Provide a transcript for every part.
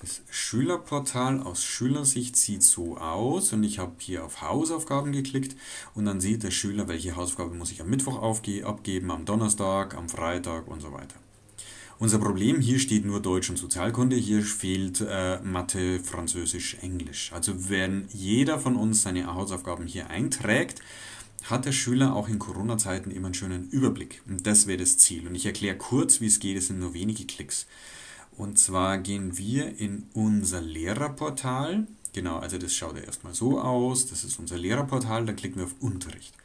Das Schülerportal aus Schülersicht sieht so aus und ich habe hier auf Hausaufgaben geklickt und dann sieht der Schüler, welche Hausaufgabe muss ich am Mittwoch abgeben, am Donnerstag, am Freitag und so weiter. Unser Problem, hier steht nur Deutsch und Sozialkunde, hier fehlt Mathe, Französisch, Englisch. Also wenn jeder von uns seine Hausaufgaben hier einträgt, hat der Schüler auch in Corona-Zeiten immer einen schönen Überblick. Und das wäre das Ziel. Und ich erkläre kurz, wie es geht, es sind nur wenige Klicks. Und zwar gehen wir in unser Lehrerportal. Genau, also das schaut ja erstmal so aus. Das ist unser Lehrerportal, da klicken wir auf Unterricht.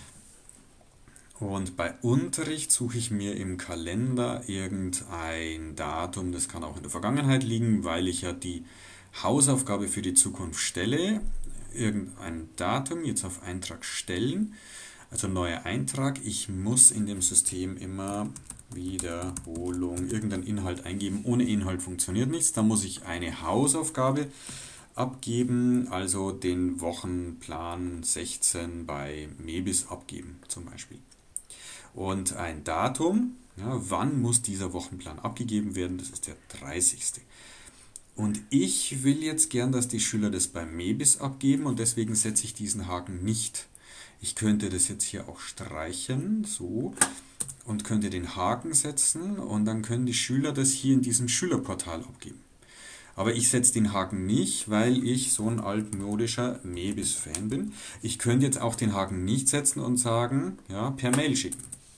Und bei Unterricht suche ich mir im Kalender irgendein Datum, das kann auch in der Vergangenheit liegen, weil ich ja die Hausaufgabe für die Zukunft stelle. Irgendein Datum, jetzt auf Eintrag stellen, also neuer Eintrag. Ich muss in dem System immer Wiederholung, irgendeinen Inhalt eingeben. Ohne Inhalt funktioniert nichts. Da muss ich eine Hausaufgabe abgeben, also den Wochenplan 16 bei Mebis abgeben zum Beispiel. Und ein Datum, ja, wann muss dieser Wochenplan abgegeben werden, das ist der 30. Und ich will jetzt gern, dass die Schüler das bei Mebis abgeben und deswegen setze ich diesen Haken nicht. Ich könnte das jetzt hier auch streichen, so, und könnte den Haken setzen und dann können die Schüler das hier in diesem Schülerportal abgeben. Aber ich setze den Haken nicht, weil ich so ein altmodischer Mebis-Fan bin. Ich könnte jetzt auch den Haken nicht setzen und sagen, ja, per Mail schicken.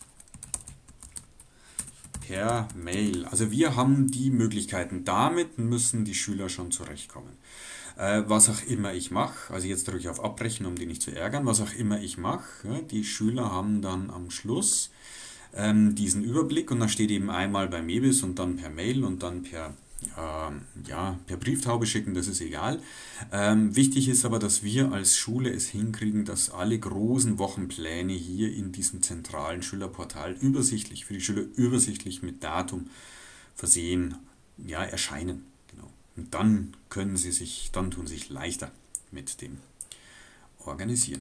Per Mail. Also wir haben die Möglichkeiten. Damit müssen die Schüler schon zurechtkommen. Was auch immer ich mache, also jetzt drücke ich auf Abbrechen, um die nicht zu ärgern, was auch immer ich mache, ja, die Schüler haben dann am Schluss diesen Überblick und da steht eben einmal bei Mebis und dann per Mail und dann per Brieftaube schicken, das ist egal. Wichtig ist aber, dass wir als Schule es hinkriegen, dass alle großen Wochenpläne hier in diesem zentralen Schülerportal übersichtlich, für die Schüler übersichtlich mit Datum versehen, ja, erscheinen. Genau. Und dann tun sie sich leichter mit dem Organisieren.